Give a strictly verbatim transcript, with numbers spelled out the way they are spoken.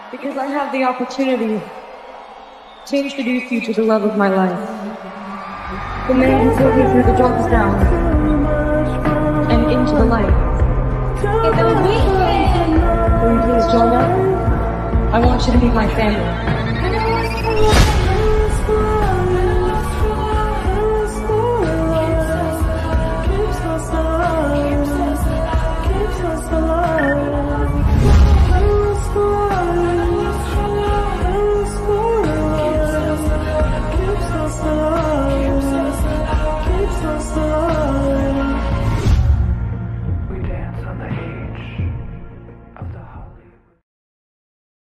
because I have the opportunity to introduce you to the love of my life. The man who took me through the jumps down and into the light. If it was me, will you please join us? I want you to meet my family.